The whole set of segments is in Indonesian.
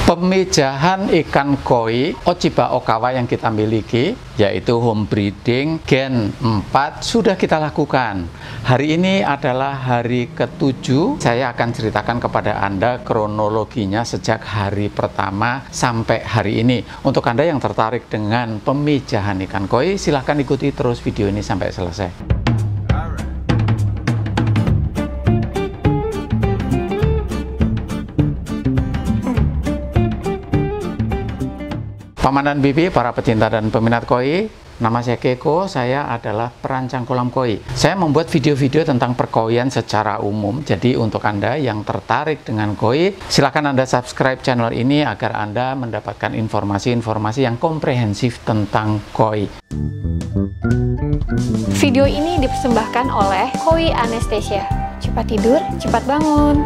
Pemijahan ikan koi Ochiba Okawa yang kita miliki, yaitu home breeding Gen 4, sudah kita lakukan. Hari ini adalah hari ke-7. Saya akan ceritakan kepada Anda kronologinya sejak hari pertama sampai hari ini. Untuk Anda yang tertarik dengan pemijahan ikan koi, silahkan ikuti terus video ini sampai selesai. Paman dan bibi, para pecinta dan peminat koi, nama saya Keko, saya adalah perancang kolam koi. Saya membuat video-video tentang perkoian secara umum, jadi untuk Anda yang tertarik dengan koi, silakan Anda subscribe channel ini agar Anda mendapatkan informasi-informasi yang komprehensif tentang koi. Video ini dipersembahkan oleh Koi Anesthesia. Cepat tidur, cepat bangun.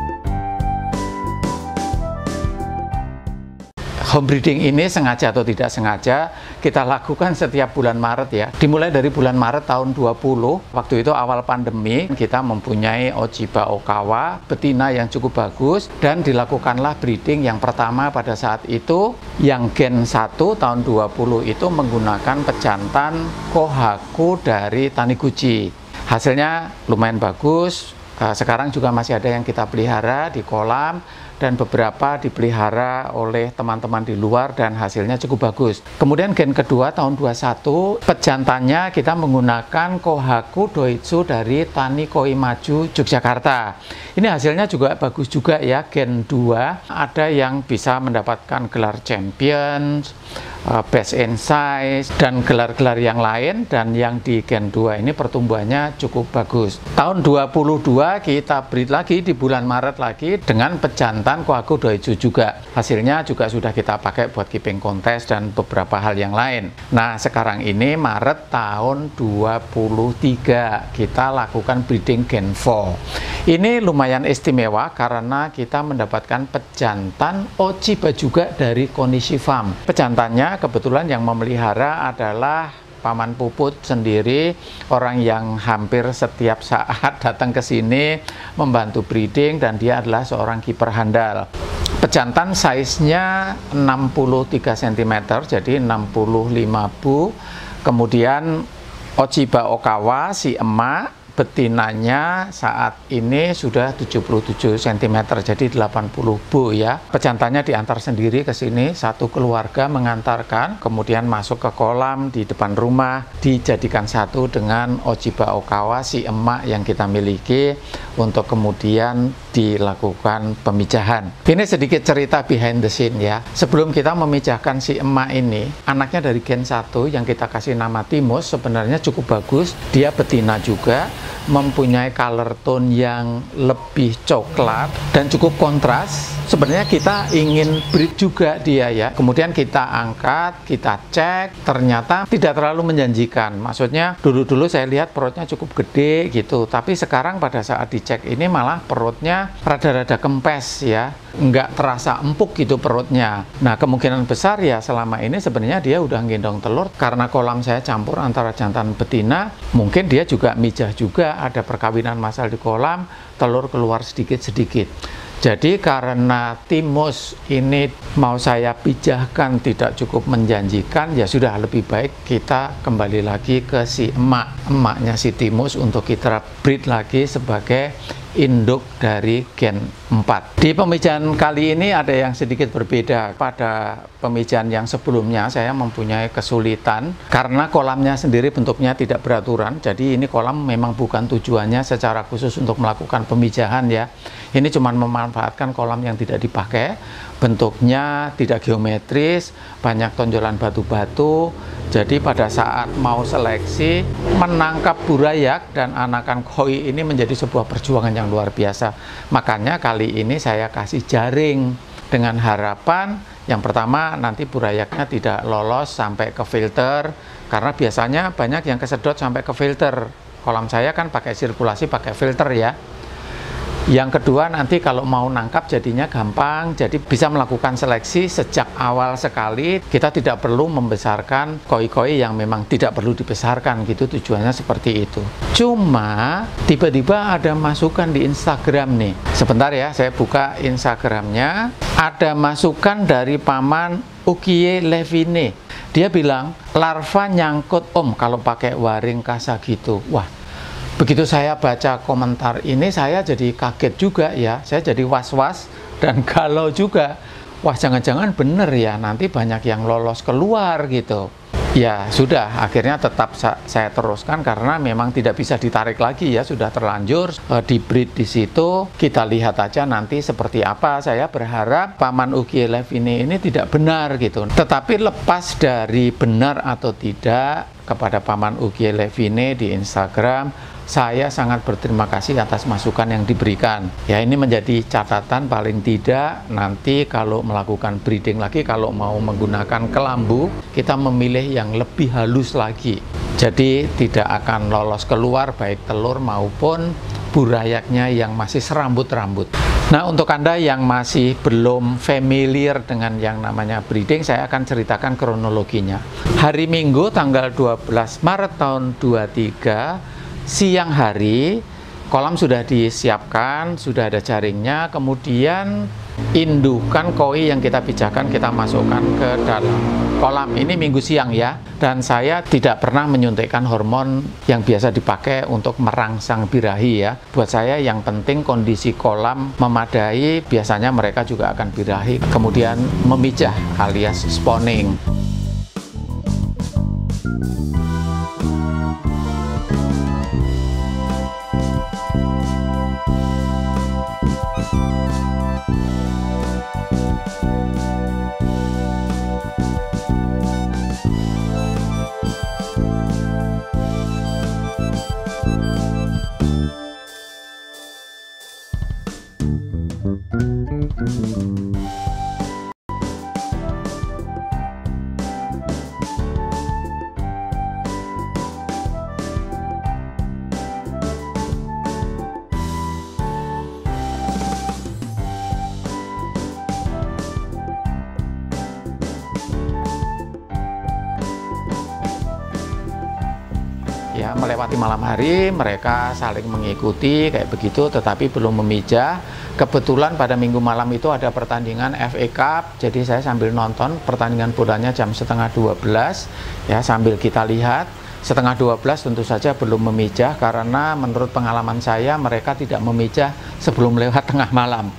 Home breeding ini sengaja atau tidak sengaja kita lakukan setiap bulan Maret ya. Dimulai dari bulan Maret tahun 20, waktu itu awal pandemi, kita mempunyai Ochiba Okawa betina yang cukup bagus dan dilakukanlah breeding yang pertama pada saat itu yang Gen 1 tahun 20 itu menggunakan pejantan Kohaku dari Taniguchi. Hasilnya lumayan bagus. Sekarang juga masih ada yang kita pelihara di kolam dan beberapa dipelihara oleh teman-teman di luar dan hasilnya cukup bagus. Kemudian gen kedua tahun 21, pejantannya kita menggunakan Kohaku Doitsu dari Tani Koi Maju Yogyakarta. Ini hasilnya juga bagus juga ya, gen 2. Ada yang bisa mendapatkan gelar champion, best in size, dan gelar-gelar yang lain, dan yang di gen 2 ini pertumbuhannya cukup bagus. Tahun 22 kita breed lagi di bulan Maret lagi dengan pejantan Kohaku Doitsu juga. Hasilnya juga sudah kita pakai buat keeping kontes dan beberapa hal yang lain. Nah, sekarang ini Maret tahun 23 kita lakukan breeding gen 4. Ini lumayan istimewa karena kita mendapatkan pejantan Ochiba juga dari Konishi Farm. Pejantannya kebetulan yang memelihara adalah Paman Puput sendiri, orang yang hampir setiap saat datang ke sini membantu breeding dan dia adalah seorang kiper handal. Pejantan size-nya 63 cm, jadi 65 bu. Kemudian Ochiba Okawa si emak betinanya saat ini sudah 77 cm, jadi 80 bu ya. Pejantannya diantar sendiri ke sini, satu keluarga mengantarkan, kemudian masuk ke kolam di depan rumah, dijadikan satu dengan Ochiba Okawa si emak yang kita miliki untuk kemudian dilakukan pemijahan. Ini sedikit cerita behind the scene ya. Sebelum kita memijahkan si emak ini, anaknya dari gen 1 yang kita kasih nama Timus sebenarnya cukup bagus. Dia betina juga, mempunyai color tone yang lebih coklat dan cukup kontras. Sebenarnya kita ingin breed juga dia ya. Kemudian kita angkat, kita cek, ternyata tidak terlalu menjanjikan. Maksudnya dulu-dulu saya lihat perutnya cukup gede gitu, tapi sekarang pada saat dicek ini malah perutnya rada-rada kempes ya, nggak terasa empuk gitu perutnya. Nah, kemungkinan besar ya selama ini sebenarnya dia udah gendong telur, karena kolam saya campur antara jantan betina, mungkin dia juga mijah juga, ada perkawinan massal di kolam, telur keluar sedikit-sedikit. Jadi karena Timus ini mau saya pijahkan tidak cukup menjanjikan, ya sudah lebih baik kita kembali lagi ke si emaknya si Timus untuk kita breed lagi sebagai induk dari gen 4. Di pemijahan kali ini ada yang sedikit berbeda. Pada pemijahan yang sebelumnya saya mempunyai kesulitan karena kolamnya sendiri bentuknya tidak beraturan. Jadi ini kolam memang bukan tujuannya secara khusus untuk melakukan pemijahan ya. Ini cuma memanfaatkan kolam yang tidak dipakai. Bentuknya tidak geometris, banyak tonjolan batu-batu. Jadi pada saat mau seleksi, menangkap burayak dan anakan koi ini menjadi sebuah perjuangan yang luar biasa. Makanya kali ini saya kasih jaring dengan harapan yang pertama nanti burayaknya tidak lolos sampai ke filter, karena biasanya banyak yang kesedot sampai ke filter. Kolam saya kan pakai sirkulasi, pakai filter ya. Yang kedua, nanti kalau mau nangkap jadinya gampang, jadi bisa melakukan seleksi sejak awal sekali. Kita tidak perlu membesarkan koi-koi yang memang tidak perlu dibesarkan gitu, tujuannya seperti itu. Cuma tiba-tiba ada masukan di Instagram nih. Sebentar ya, saya buka Instagramnya. Ada masukan dari Paman Ukie Levine. Dia bilang, larva nyangkut om kalau pakai waring kasa gitu. Wah, begitu saya baca komentar ini, saya jadi kaget juga ya. Saya jadi was-was dan galau juga. Wah, jangan-jangan bener ya, nanti banyak yang lolos keluar gitu. Ya sudah, akhirnya tetap saya teruskan karena memang tidak bisa ditarik lagi ya, sudah terlanjur di breed di situ. Kita lihat aja nanti seperti apa. Saya berharap Paman Ukie Levine ini tidak benar gitu. Tetapi lepas dari benar atau tidak kepada Paman Ukie Levine di Instagram, saya sangat berterima kasih atas masukan yang diberikan. Ya, ini menjadi catatan paling tidak nanti kalau melakukan breeding lagi, kalau mau menggunakan kelambu, kita memilih yang lebih halus lagi. Jadi tidak akan lolos keluar baik telur maupun burayaknya yang masih serambut-rambut. Nah, untuk Anda yang masih belum familiar dengan yang namanya breeding, saya akan ceritakan kronologinya. Hari Minggu tanggal 12 Maret tahun 23, siang hari, kolam sudah disiapkan, sudah ada jaringnya, kemudian indukan koi yang kita pijakan kita masukkan ke dalam kolam. Ini Minggu siang ya, dan saya tidak pernah menyuntikkan hormon yang biasa dipakai untuk merangsang birahi ya. Buat saya yang penting kondisi kolam memadai, biasanya mereka juga akan birahi, kemudian memijah alias spawning. Ya, melewati malam hari, mereka saling mengikuti kayak begitu, tetapi belum memijah. Kebetulan pada minggu malam itu ada pertandingan FA Cup, jadi saya sambil nonton pertandingan bolanya jam setengah 12 ya, sambil kita lihat. Setengah 12 tentu saja belum memijah karena menurut pengalaman saya mereka tidak memijah sebelum lewat tengah malam.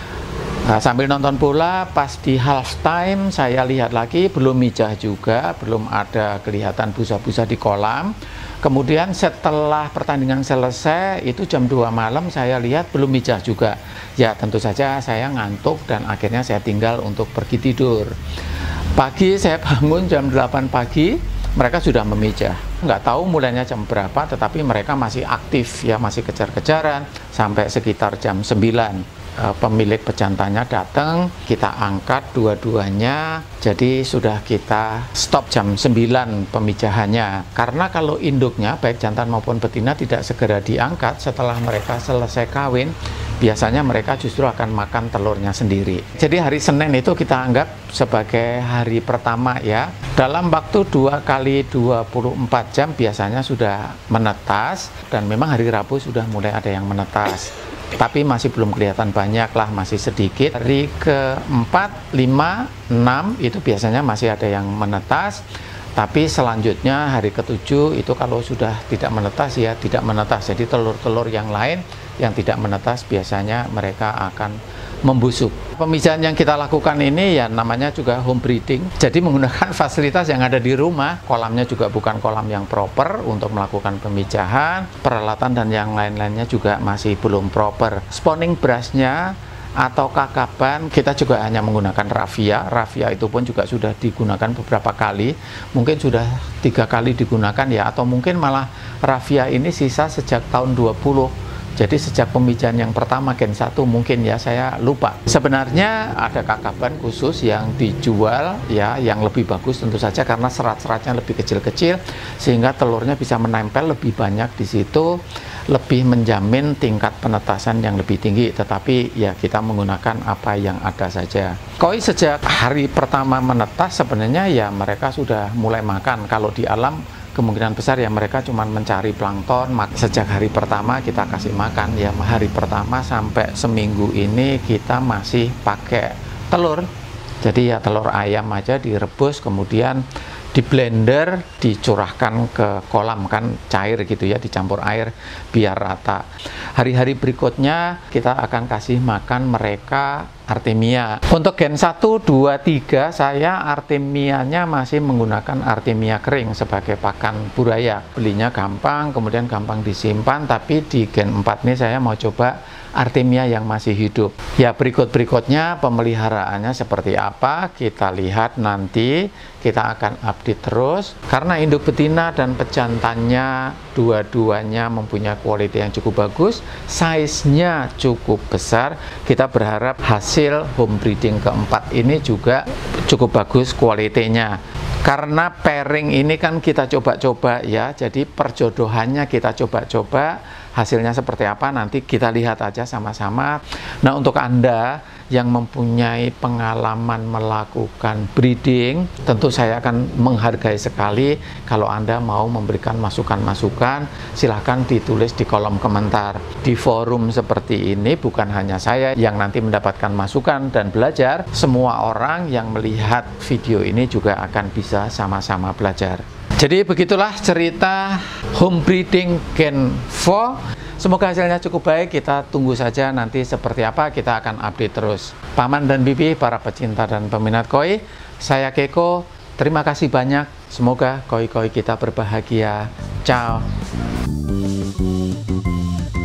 Nah, sambil nonton bola, pas di half time saya lihat lagi belum mijah juga, belum ada kelihatan busa-busa di kolam. Kemudian setelah pertandingan selesai, itu jam 2 malam saya lihat belum mijah juga. Ya tentu saja saya ngantuk dan akhirnya saya tinggal untuk pergi tidur. Pagi saya bangun jam 8 pagi, mereka sudah memijah. Nggak tahu mulainya jam berapa, tetapi mereka masih aktif ya, masih kejar-kejaran sampai sekitar jam 9. Pemilik pejantannya datang, kita angkat dua-duanya, jadi sudah kita stop jam 9 pemijahannya. Karena kalau induknya, baik jantan maupun betina tidak segera diangkat setelah mereka selesai kawin, biasanya mereka justru akan makan telurnya sendiri. Jadi hari Senin itu kita anggap sebagai hari pertama ya. Dalam waktu 2 kali 24 jam biasanya sudah menetas, dan memang hari Rabu sudah mulai ada yang menetas. Tapi masih belum kelihatan banyak lah, masih sedikit. Hari ke-4, 5, 6 itu biasanya masih ada yang menetas. Tapi selanjutnya hari ke-7 itu kalau sudah tidak menetas ya tidak menetas. Jadi telur-telur yang lain yang tidak menetas biasanya mereka akan membusuk. Pemijahan yang kita lakukan ini ya namanya juga home breeding. Jadi menggunakan fasilitas yang ada di rumah. Kolamnya juga bukan kolam yang proper untuk melakukan pemijahan. Peralatan dan yang lain-lainnya juga masih belum proper. Spawning brushnya atau kakaban kita juga hanya menggunakan raffia. Raffia itu pun juga sudah digunakan beberapa kali. Mungkin sudah 3 kali digunakan ya, atau mungkin malah raffia ini sisa sejak tahun 20. Jadi sejak pemijahan yang pertama Gen 1 mungkin ya, saya lupa. Sebenarnya ada kakaban khusus yang dijual ya, yang lebih bagus tentu saja karena serat-seratnya lebih kecil-kecil sehingga telurnya bisa menempel lebih banyak di situ. lebih menjamin tingkat penetasan yang lebih tinggi, tetapi ya kita menggunakan apa yang ada saja. Koi sejak hari pertama menetas sebenarnya ya mereka sudah mulai makan. Kalau di alam kemungkinan besar ya mereka cuma mencari plankton. Sejak hari pertama kita kasih makan, ya hari pertama sampai seminggu ini kita masih pakai telur. Jadi ya telur ayam aja direbus, kemudian di blender, dicurahkan ke kolam, kan cair gitu ya, dicampur air biar rata. Hari-hari berikutnya kita akan kasih makan mereka Artemia. Untuk gen 1, 2, 3 saya Artemianya masih menggunakan Artemia kering sebagai pakan buraya. Belinya gampang, kemudian gampang disimpan, tapi di gen 4 ini saya mau coba Artemia yang masih hidup. Ya berikut-berikutnya pemeliharaannya seperti apa kita lihat nanti, kita akan update terus. Karena induk betina dan pejantannya dua-duanya mempunyai kualitas yang cukup bagus, size-nya cukup besar, kita berharap hasil home breeding keempat ini juga cukup bagus kualitinya. Karena pairing ini kan kita coba-coba ya, jadi perjodohannya kita coba-coba, hasilnya seperti apa nanti kita lihat aja sama-sama. Nah, untuk Anda yang mempunyai pengalaman melakukan breeding, tentu saya akan menghargai sekali kalau Anda mau memberikan masukan-masukan. Silahkan ditulis di kolom komentar. Di forum seperti ini bukan hanya saya yang nanti mendapatkan masukan dan belajar, semua orang yang melihat video ini juga akan bisa sama-sama belajar. Jadi begitulah cerita home breeding gen 4. Semoga hasilnya cukup baik, kita tunggu saja nanti seperti apa, kita akan update terus. Paman dan Bibi, para pecinta dan peminat koi, saya Keko, terima kasih banyak. Semoga koi-koi kita berbahagia. Ciao.